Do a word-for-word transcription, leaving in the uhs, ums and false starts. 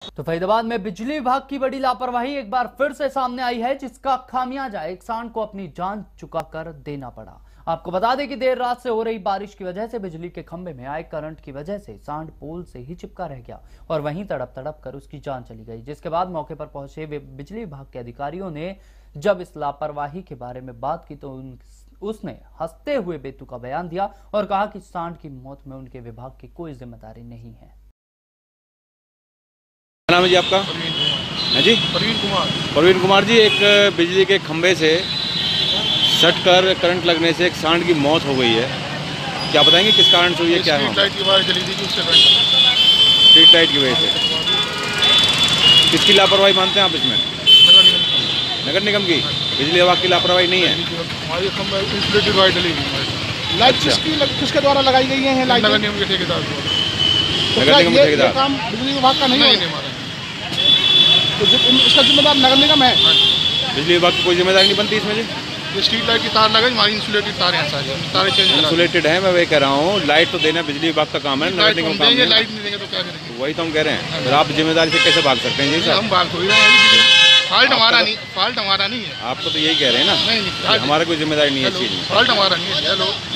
तो फरीदाबाद में बिजली विभाग की बड़ी लापरवाही एक बार फिर से सामने आई है, जिसका खामियाजा एक सांड को अपनी जान चुकाकर देना पड़ा। आपको बता दें कि देर रात से हो रही बारिश की वजह से बिजली के खंभे में आए करंट की वजह से सांड पोल से ही चिपका रह गया और वहीं तड़प तड़प कर उसकी जान चली गई। जिसके बाद मौके पर पहुंचे बिजली विभाग के अधिकारियों ने जब इस लापरवाही के बारे में बात की तो उन उसने हंसते हुए बेतुका बयान दिया और कहा कि सांड की मौत में उनके विभाग की कोई जिम्मेदारी नहीं है। क्या नाम है जी आपका? है जी प्रवीण कुमार। प्रवीण कुमार जी, एक बिजली के खंभे से सट कर करंट लगने से एक सांड की मौत हो गई है। क्या बताएंगे किस कारण से हुई है? क्या है? स्ट्रीट लाइट की वायर जली थी, उससे स्ट्रीट लाइट की वजह से। किसकी लापरवाही मानते हैं आप इसमें? नगर निगम नगर निगम की? बिजली विभाग की लापरवाही नहीं है? हमारी खंभे इंसुलेटेड वायर जली हुई। लाइट किसकी लग, किसके द्वारा लगाई गई है? लाइट नगर निगम के ठेकेदार द्वारा। तो नगर निगम के ठेकेदार काम बिजली विभाग का नहीं नहीं है? नहीं हमारा तो इसका जिम्मेदार नगर निगम है। बिजली विभाग की कोई जिम्मेदारी नहीं बनती इसमें जी? ये स्ट्रीट लाइट की तार लगा, हमारी इंसुलेटेड तार हैं सारी, तारे चेंज करा। इंसुलेटेड है, मैं वही कह रहा हूँ। लाइट तो देना बिजली विभाग का काम है, नगर निगम का काम है। लाइट नहीं देंगे तो क्या करेंगे? वही तो हम कह रहे हैं। फिर आप जिम्मेदारी से कैसे भाग सकते हैं जी साहब? हम बात हो ही रहे हैं, फॉल्ट हमारा नहीं, फॉल्ट हमारा नहीं है। आपको तो यही कह रहे हैं ना? नहीं नहीं, हमारा कोई जिम्मेदारी नहीं है इस चीज में। फॉल्ट हमारा नहीं है। हेलो।